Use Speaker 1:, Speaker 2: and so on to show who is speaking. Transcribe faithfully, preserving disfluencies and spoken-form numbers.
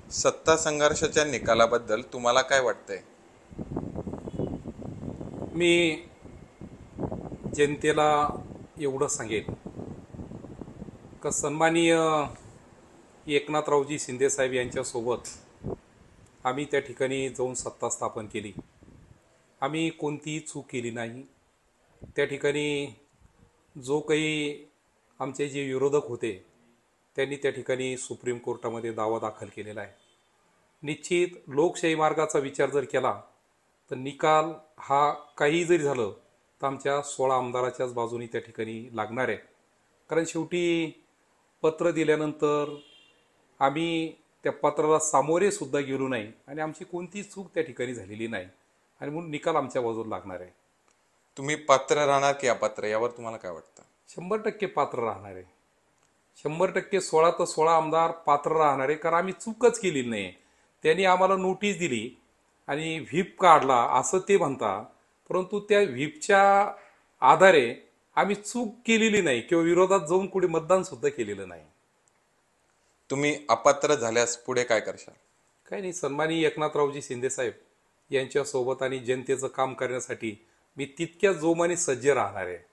Speaker 1: सत्ता संघर्षाच्या निकालाबद्दल तुम्हाला काय वाटतंय?
Speaker 2: मी जनतेला एवढं सांगेन का सन्माननीय एकनाथरावजी शिंदेसाहेब यांच्यासोबत आम्ही त्या ठिकाणी जाऊन सत्ता स्थापन केली. आम्ही कोणतीही चूक केली नाही. त्या ठिकाणी जो काही आमचे जे विरोधक होते त्यांनी त्या ठिकाणी सुप्रीम कोर्टामध्ये दावा दाखल केलेला आहे. निश्चित लोकशाही मार्गाचा विचार जर केला तर निकाल हा काही जरी झालं तर आमच्या सोळा आमदाराच्याच बाजूनी त्या ठिकाणी लागणार आहे. कारण शेवटी पत्र दिल्यानंतर आम्ही त्या पत्राला सामोरे सुद्धा गेलो नाही आणि आमची कोणतीच चूक त्या ठिकाणी झालेली नाही आणि म्हणून निकाल आमच्या बाजूला लागणार आहे.
Speaker 1: तुम्ही पात्र राहणार की अपात्र यावर तुम्हाला काय वाटतं?
Speaker 2: शंभर टक्के पात्र राहणार आहे. शंभर टक्के सोळा तर सोळा आमदार पात्र राहणार आहे. कारण आम्ही चूकच केलेली नाही. त्यांनी आम्हाला नोटीस दिली आणि व्हीप काढला असं ते म्हणता, परंतु त्या व्हीपच्या आधारे आम्ही चूक केलेली नाही किंवा विरोधात जाऊन कुठे मतदान सुद्धा केलेलं नाही.
Speaker 1: तुम्ही अपात्र झाल्यास पुढे काय करशाल?
Speaker 2: काही नाही, सन्माननीय एकनाथरावजी शिंदेसाहेब यांच्यासोबत आणि जनतेचं काम करण्यासाठी मी तितक्या जोमाने सज्ज राहणार आहे.